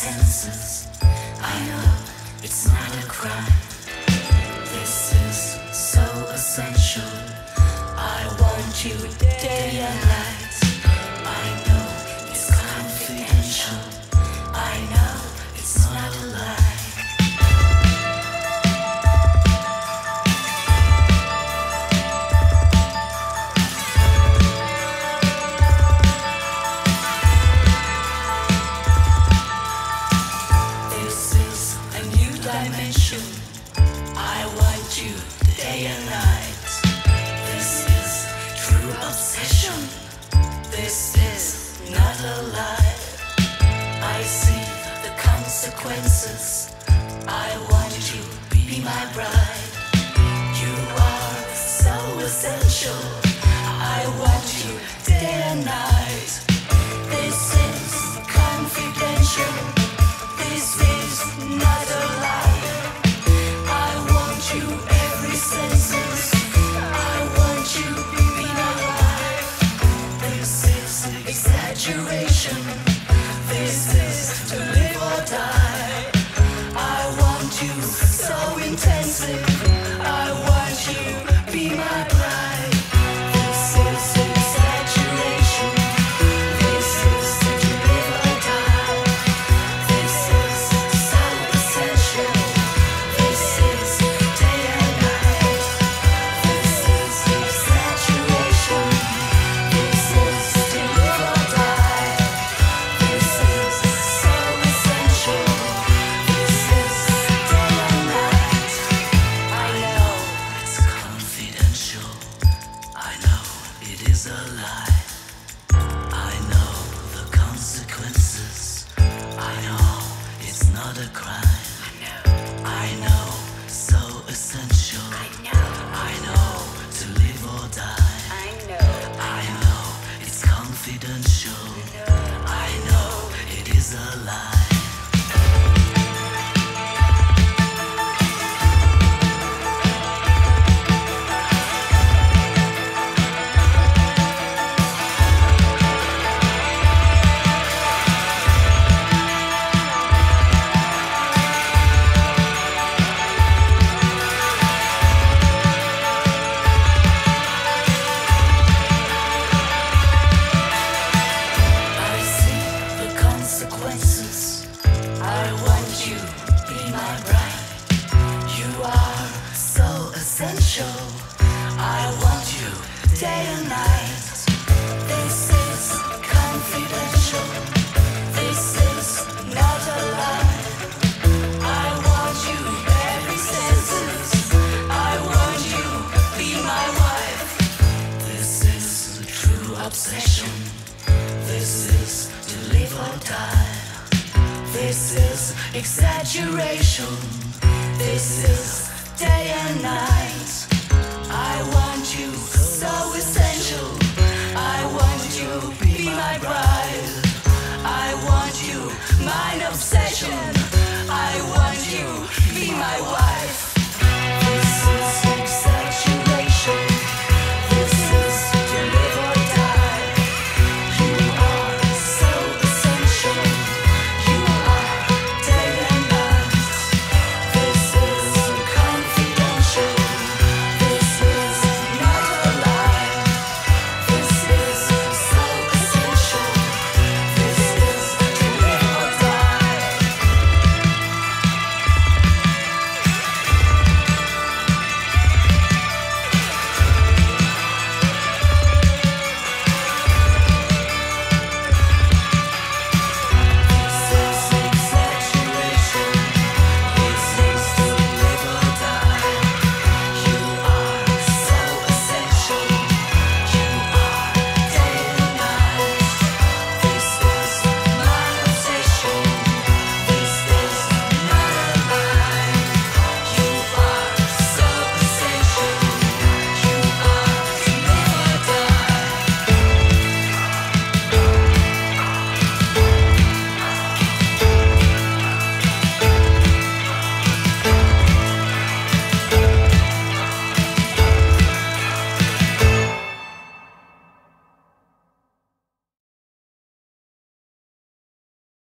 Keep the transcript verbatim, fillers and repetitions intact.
senses. I know it's not a crime. This is so essential. I want you day and night. I know it's confidential. I know it's not a lie. Dimension. I want you day and night. This is true obsession. This is not a lie. I see the consequences. I want you be my bride. You are so essential. I want you day and night. This is confidential. This is not a lie. I want you every senses. I want you be my wife. This is exaggeration. This is to live or die. I want you so intensely. I want you be my bride. This is exaggeration. This is to live or die. This is so essential. This is day and night. This is exaggeration. This is to live or die. This is so essential. This is day and night. I know it's confidential. I know it is a lie. I know the consequences. I know it's not a crime. I know, so essential. I know, I know to live or die. I know, I know it's confidential. I know it is a lie. I see the consequences. I want you be my bride. You are so essential. I want you day and night. This is confidential. This is not a lie. I want you every senses. I want you be my wife. This is a true obsession. This is to live or die. This is exaggeration. This is day and night. I want you so essential. I want you be my bride. I want you mine obsession.